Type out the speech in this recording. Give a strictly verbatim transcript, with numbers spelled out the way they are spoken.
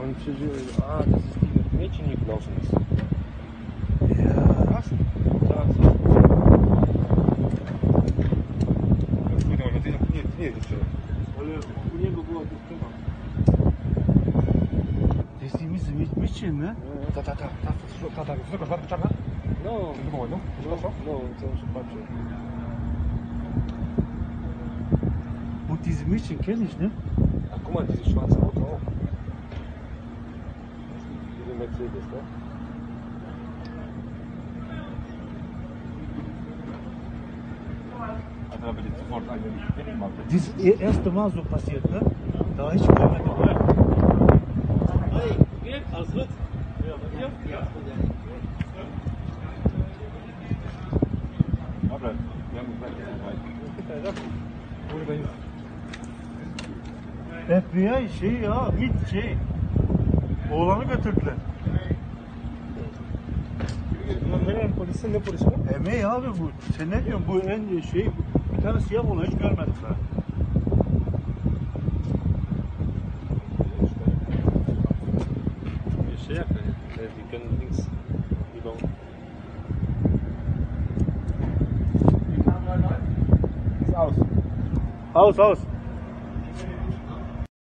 Und sie, ah, das ist die mit Mädchen hier gelaufen ist. Ja. Was? Da, so. Слухайте, може, ти ні, ні, нічого. Але у niego była dziewczyna. To jest imię Michin, ne? Ta, ta, ta, ta, ta, ta, ta, ta, czarna? No, Думаю, ну, no, що? no, to już patrzę. Und diese Mädchen kenne ich, ne? Ach, guck mal, dieses schwarze Auto auch. Diese Mercedes, ne? Also, aber die sofort eine Wedding macht. Das ist das erste Mal so passiert, ne? Da hiç görmedim. Hey, geht, alles gut? Ja, bei dir? Ja. Aber, wir haben gesagt, Buradayız. F B I şey ya, MİT şey. Oğlanı götürdüler. Bunlar nerenin polisi, ne polisi bu? Emeği abi bu. Sen ne diyorsun? Bu en şey, bir tane siyah oğlan hiç görmedim ben. Bir şey yapıyor. Wir können links über. ist aus. Aus, aus.